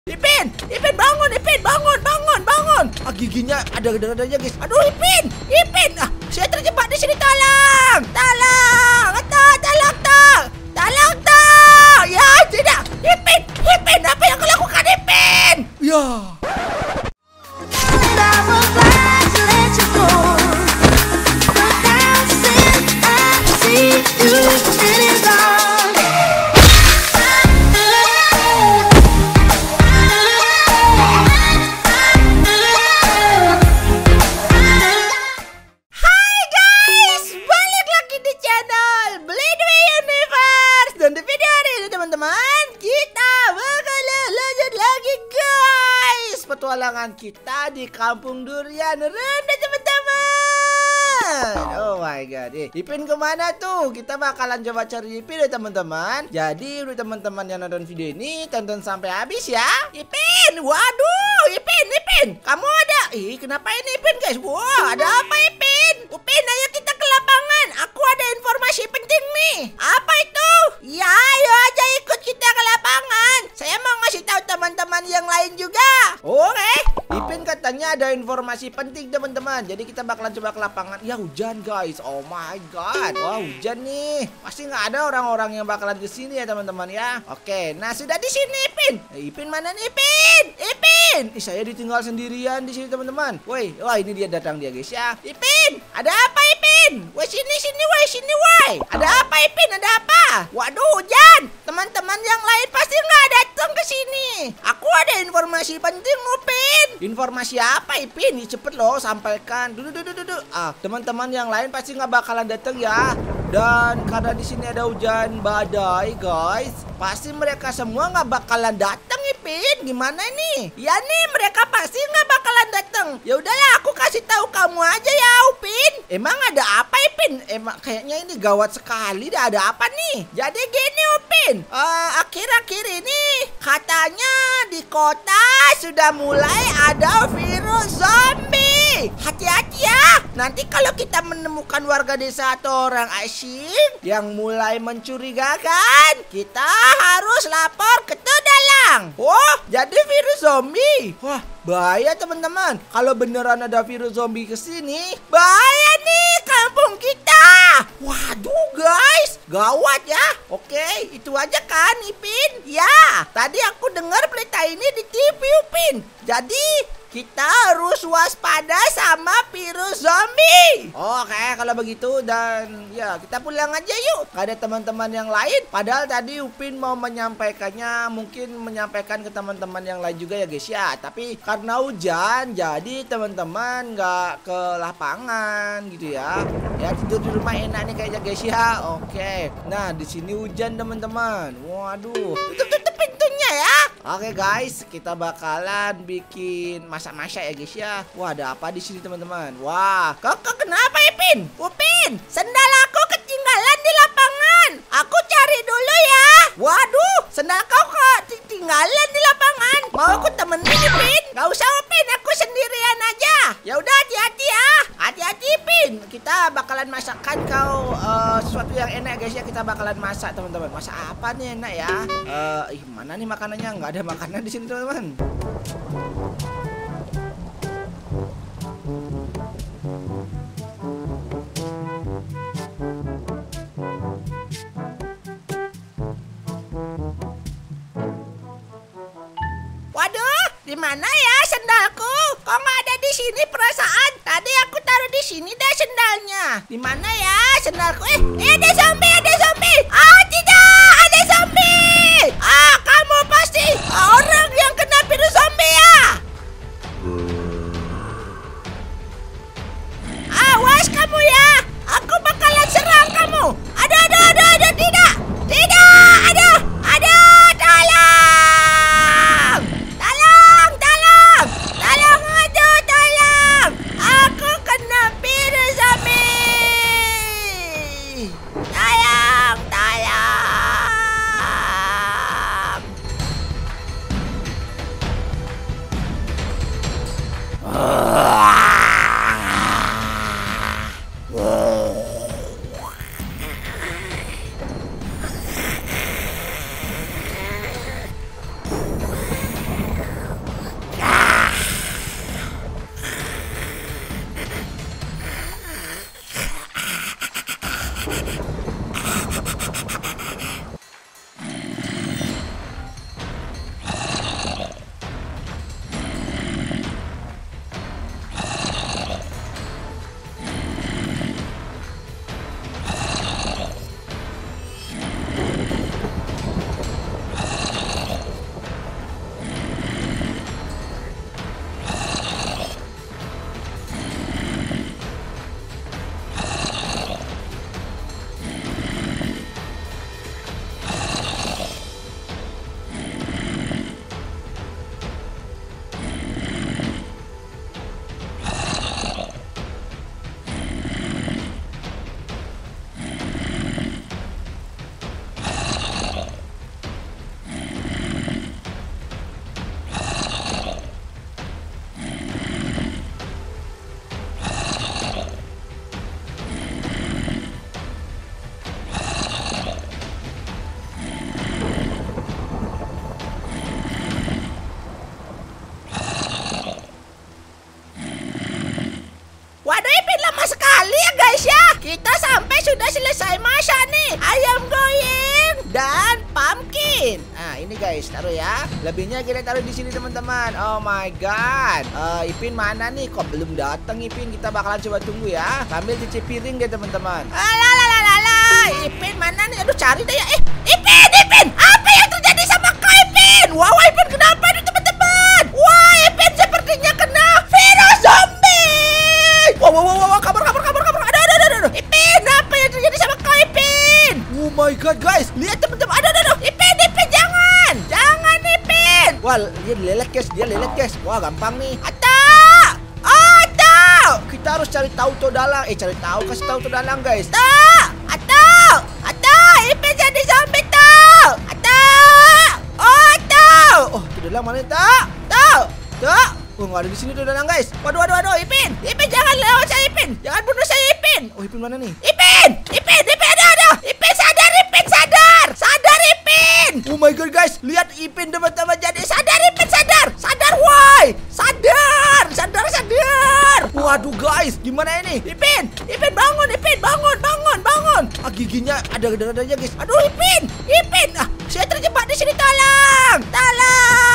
Ipin bangun, Ipin bangun. Ah, giginya ada aja guys. Aduh, Ipin. Ah, saya terjebak di sini. Tolong. Ya, tidak. Ipin, apa yang kau lakukan, Ipin? Ya. Petualangan kita di Kampung Durian Rendah, teman-teman. Oh my god. Ipin kemana tuh? Kita bakalan coba cari Ipin ya, teman-teman. Jadi untuk teman-teman yang nonton video ini, tonton sampai habis ya. Ipin, waduh, Ipin, kamu ada? Kenapa ini Ipin, guys? Wah, ada apa, Ipin? Ipin, ayo kita ke lapangan. Aku ada informasi penting nih. Apa itu? Ya, ayo aja ikut kita ke lapangan. Saya mau ngasih tahu teman-teman yang lain juga. Oke, Ipin katanya ada informasi penting, teman-teman. Jadi kita bakalan coba ke lapangan. Ya, hujan guys. Oh my god. Wah, hujan nih. Pasti nggak ada orang-orang yang bakalan kesini ya, teman-teman ya. Oke, nah sudah di sini Ipin. Ipin mana nih, Ipin? Saya ditinggal sendirian di sini, teman-teman. Wah ini dia datang dia guys ya. Ipin, ada apa, Ipin? Woi sini woi. Ada apa, Ipin? Ada apa? Waduh, hujan. Teman-teman yang lain pasti nggak datang ke sini. Aku ada informasi penting, Ipin. Informasi apa, Ipin? Cepet loh, sampaikan. Duduk. Teman-teman yang lain pasti nggak bakalan datang ya. Dan karena di sini ada hujan badai, guys, pasti mereka semua nggak bakalan datang, Ipin. Gimana nih? Ya nih, mereka pasti nggak bakalan datang. Ya udahlah, aku kasih tahu kamu aja ya, Upin. Emang ada apa, Ipin? Emang kayaknya ini gawat sekali. Dah ada apa nih? Jadi gini, Upin. Akhir-akhir ini katanya di kota sudah mulai ada virus zombie. Hati-hati ya. Nanti kalau kita menemukan warga desa atau orang asing yang mulai mencurigakan, kita harus lapor ke Dalang. Wah, jadi virus zombie. Wah, bahaya teman-teman. Kalau beneran ada virus zombie kesini, bahaya nih kampung kita. Waduh guys, gawat ya. Oke, itu aja kan, Ipin? Ya, tadi aku dengar berita ini di TV, Upin. Jadi kita harus waspada sama virus zombie. Oke, kalau begitu dan ya kita pulang aja yuk. Gak ada teman-teman yang lain. Padahal tadi Upin mau menyampaikannya, mungkin menyampaikan ke teman-teman yang lain juga ya guys ya. Tapi karena hujan, jadi teman-teman gak ke lapangan gitu ya. Ya tidur di rumah enak nih kayaknya guys ya. Oke. Nah di sini hujan teman-teman. Waduh. Tutup pintunya ya. Oke guys, kita bakalan bikin masak-masak ya guys ya. Wah, ada apa di sini teman-teman? Wah, kok kenapa, Ipin? Upin, sendal aku ketinggalan di lapangan. Aku cari dulu ya. Waduh, sendal kau kok ketinggalan di lapangan. Mau aku temenin, Ipin? Gak usah, Upin, aku sendirian aja. Ya udah, hati-hati ya. Hati-hati, Ipin. Kita bakalan masakkan kau sesuatu yang enak guys ya. Kita bakalan masak teman-teman. Masak apa nih enak ya? Mana nih makanannya? Nggak ada makanan di sini teman-teman. Waduh, di mana ya sendalku? Kok nggak ada di sini perasaan? Tadi aku taruh di sini deh sendalnya. Di mana ya sendalku? Ada zombie, ada zombie. Tidak, ada zombie. Kamu pasti orang yang kena virus zombie ya. Awas kamu ya. Aku bakalan serang kamu. Ada, tidak. Tolong. Aku kena virus zombie. Tolong. sekali ya guys ya. Kita sampai sudah selesai masak nih. Ayam goreng dan pumpkin. Nah, ini guys, taruh ya. Lebihnya kita taruh di sini teman-teman. Oh my god. Ipin mana nih? Kok belum datang Ipin? Kita bakalan coba tunggu ya. Sambil cuci piring deh teman-teman. Ipin mana nih? Aduh, cari deh ya. Ipin, apa yang terjadi sama kau Ipin? Wow, Ipin kenapa nih teman-teman? Wah, Ipin sepertinya kena virus zombie. Wow, kabur. Aduh. Ipin, apa yang terjadi sama kau Ipin? Oh my god guys, lihat teman-teman. Aduh. Ipin, jangan Ipin. Wah, dia lelet guys. Wah, gampang nih. Atau kita harus cari tahu tuh dalang. Kasih tahu tuh dalang guys. Atau Ipin jadi zombie tuh. Atau tuh dalang mana tuh? Oh, nggak ada di sini tuh dalang guys. Waduh, Ipin jangan lewat saya Ipin. Jangan bunuh saya Ipin. Oh, Ipin mana nih? Ipin, ada. Ipin sadar Ipin. Oh my god guys, lihat Ipin teman-teman jadi sadar Ipin sadar woi. Sadar. Waduh guys, gimana ini? Ipin bangun. Giginya ada darahnya guys. Aduh Ipin. Saya terjebak di sini, tolong.